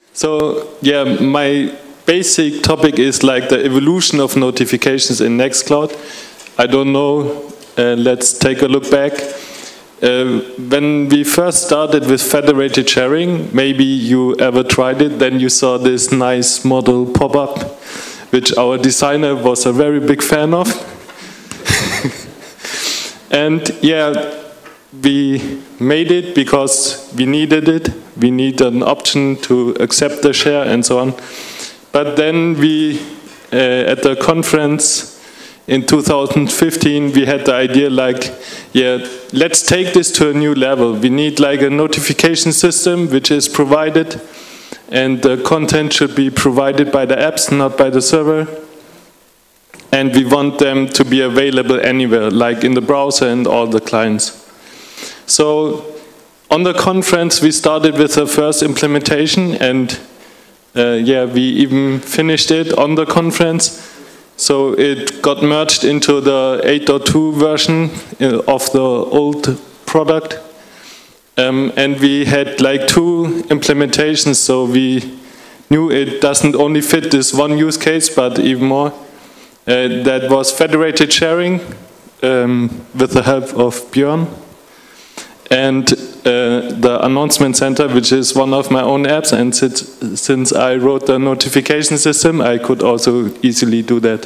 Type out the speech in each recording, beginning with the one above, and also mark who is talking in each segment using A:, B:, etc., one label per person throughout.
A: So yeah, my basic topic is like the evolution of notifications in Nextcloud. I don't know, let's take a look back. When we first started with federated sharing, maybe you ever tried it, then you saw this nice model pop up, which our designer was a very big fan of. And yeah, we made it because we needed it. We need an option to accept the share and so on. But then we, at the conference in 2015, we had the idea like, yeah, let's take this to a new level. We need like a notification system which is provided, and the content should be provided by the apps, not by the server. And we want them to be available anywhere, like in the browser and all the clients. So on the conference, we started with the first implementation, and yeah, we even finished it on the conference. So it got merged into the 8.2 version of the old product. And we had like 2 implementations, so we knew it doesn't only fit this one use case, but even more. That was federated sharing with the help of Björn. And the announcement center, which is one of my own apps, and since I wrote the notification system, I could also easily do that.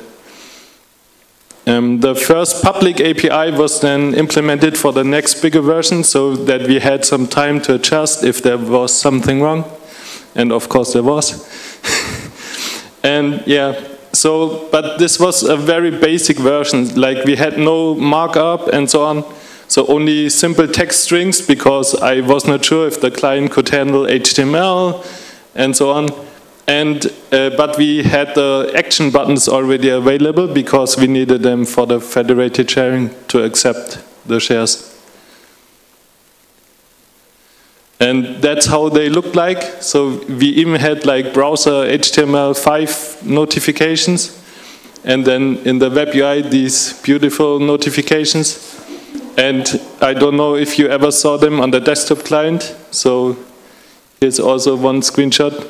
A: The first public API was then implemented for the next bigger version, so that we had some time to adjust if there was something wrong. And of course there was. And yeah, so, but this was a very basic version, like we had no markup and so on. So only simple text strings, because I was not sure if the client could handle HTML and so on. And but we had the action buttons already available because we needed them for the federated sharing to accept the shares. And that's how they looked like. So we even had like browser HTML5 notifications, and then in the web UI these beautiful notifications. And I don't know if you ever saw them on the desktop client. So here's also one screenshot.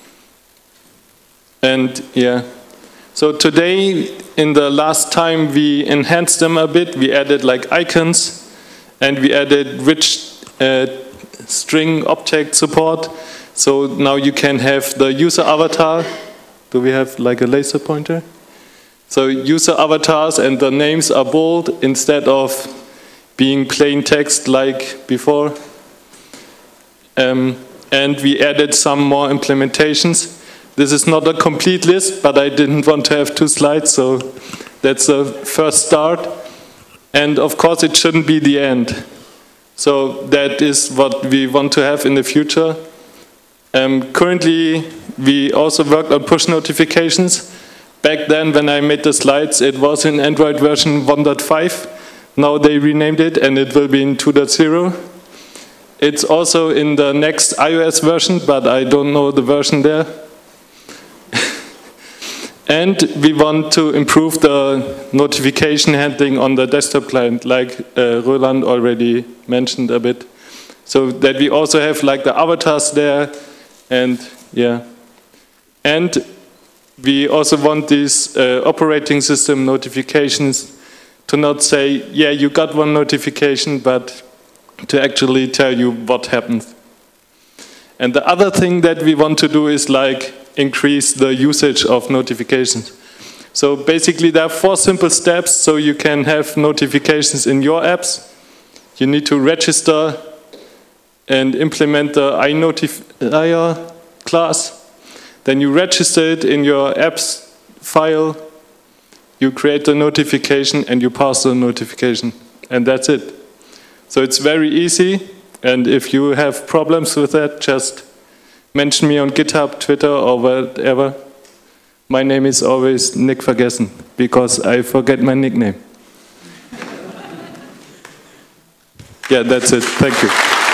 A: And yeah, so today, in the last time, we enhanced them a bit. We added like icons, and we added rich string object support. So now you can have the user avatar. Do we have like a laser pointer? So user avatars, and the names are bold instead of being plain text like before. And we added some more implementations. This is not a complete list, but I didn't want to have 2 slides, so that's the first start. And of course it shouldn't be the end. So that is what we want to have in the future. Currently we also worked on push notifications. Back then when I made the slides, it was in Android version 1.5. Now they renamed it, and it will be in 2.0. It's also in the next iOS version, but I don't know the version there. And we want to improve the notification handling on the desktop client, like Roland already mentioned a bit. So that we also have like the avatars there, and yeah. And we also want these operating system notifications to not say, yeah, you got one notification, but to actually tell you what happened. And the other thing that we want to do is like increase the usage of notifications. So basically there are 4 simple steps so you can have notifications in your apps. You need to register and implement the iNotifier class. Then you register it in your apps file. You create the notification and you pass the notification, and that's it. So it's very easy, and if you have problems with that, just mention me on GitHub, Twitter, or whatever. My name is always Nick Vergessen, because I forget my nickname. Yeah, that's it. Thank you.